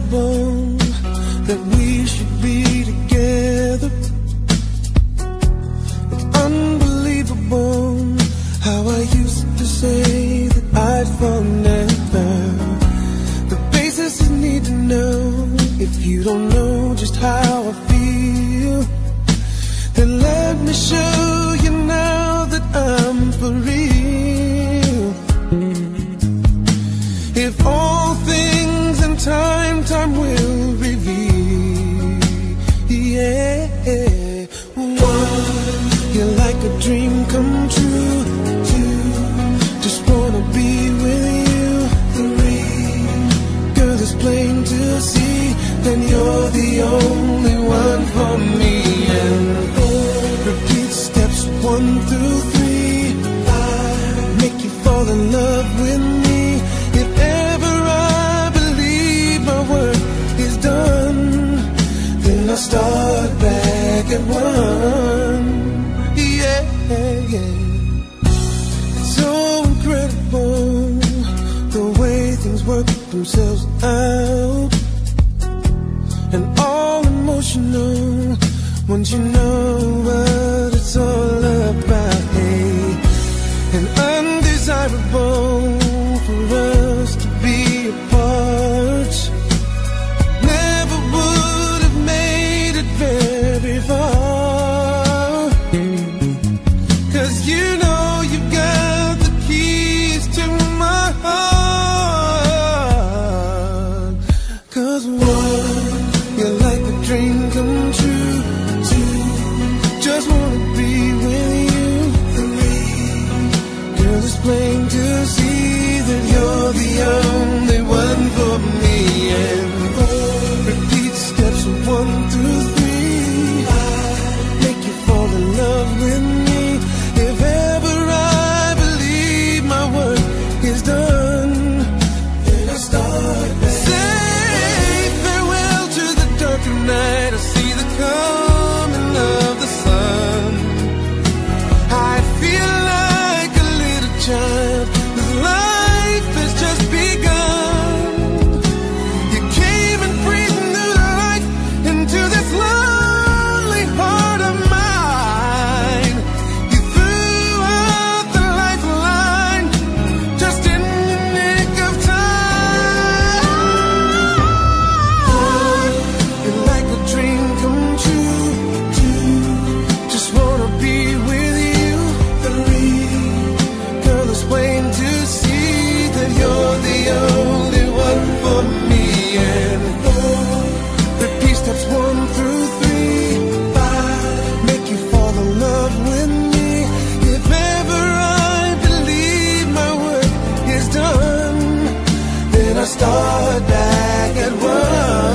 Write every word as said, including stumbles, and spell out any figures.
incredible that we should be together. It's unbelievable how I used to say that I'd fall never. The basis is need to know. If you don't know just how I feel, then let me show you now that I'm for real. If all things in time, time will reveal. Yeah, one, you're like a dream come true. Two, just wanna be with you. Three, girl, it's plain to see, then you're the only one for me. And four, repeat steps one through three. Five, make you fall in love with me. If ever I believe my work is done, then I'll start back at one. Yeah, yeah. It's so incredible the way things work themselves out, and all emotional once you know what it's all about. Hey, and undesirable for us to be apart. Never would have made it very far, 'cause you know you've got the keys to my heart. 'Cause one, you're like a dream come true. Two, just wanna be with you. Three, girl, it's plain to see that you're the only one for me. And four, repeat steps one through three. Five, make you fall in love with me. If ever I believe my work is done, then I start back. Say farewell to the darker night. I see the coming of the sun. I feel like a little child whose life has just begun. You came and breathed new life into this lonely heart of mine. You threw out the lifeline just in the nick of time. You're like a dream come true. Two, just wanna be with you. Three, girl, it's plain to see that you're the only one for me. And four, repeat steps one through three. Five, make you fall in love with me. If ever I believe my work is done, then I start back at one.